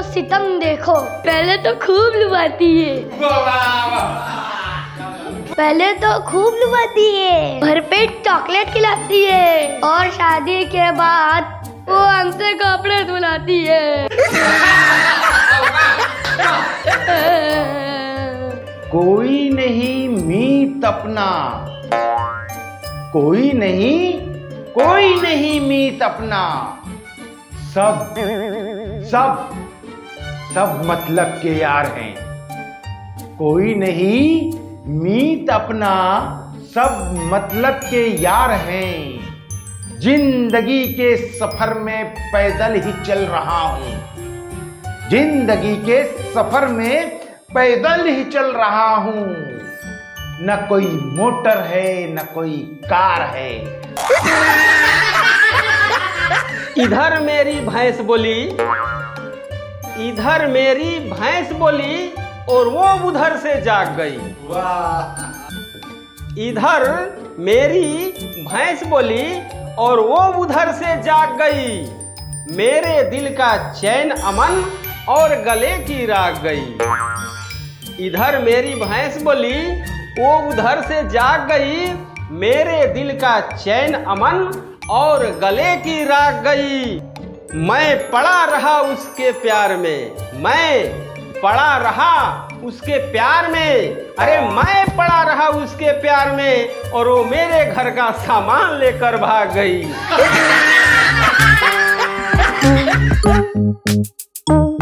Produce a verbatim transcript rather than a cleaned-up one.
सितम देखो। पहले तो खूब लुभाती है, पहले तो खूब लुभाती है, भरपेट चॉकलेट खिलाती है और शादी के बाद वो हमसे कपड़े धुलाती है। कोई नहीं मीत अपना, कोई नहीं, कोई नहीं मीत अपना, सब सब सब मतलब के यार हैं। कोई नहीं मीत अपना, सब मतलब के यार हैं। जिंदगी के सफर में पैदल ही चल रहा हूं, जिंदगी के सफर में पैदल ही चल रहा हूं। न कोई मोटर है न कोई कार है। इधर मेरी भैंस बोली, इधर मेरी भैंस बोली और वो उधर से जाग गई। वाह! इधर मेरी भैंस बोली और वो उधर से जाग गई। मेरे दिल का चैन अमन और गले की राग गई। इधर मेरी भैंस बोली, वो उधर से जाग गई। मेरे दिल का चैन अमन और गले की राग गई। मैं पड़ा रहा उसके प्यार में, मैं पड़ा रहा उसके प्यार में। अरे मैं पड़ा रहा उसके प्यार में और वो मेरे घर का सामान लेकर भाग गई।